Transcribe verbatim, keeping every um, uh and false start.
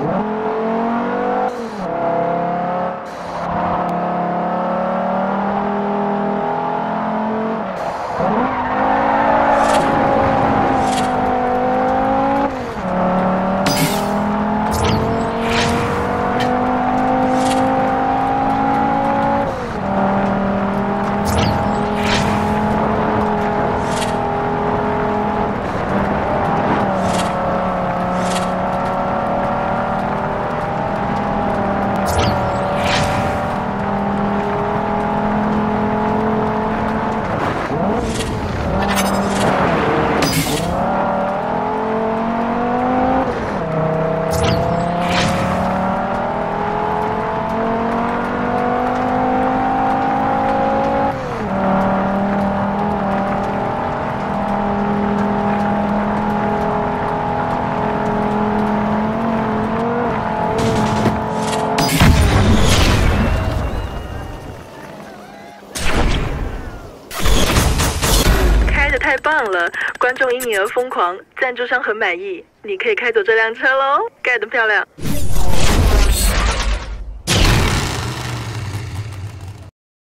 太棒了！观众因你而疯狂，赞助商很满意，你可以开走这辆车喽，盖得漂亮。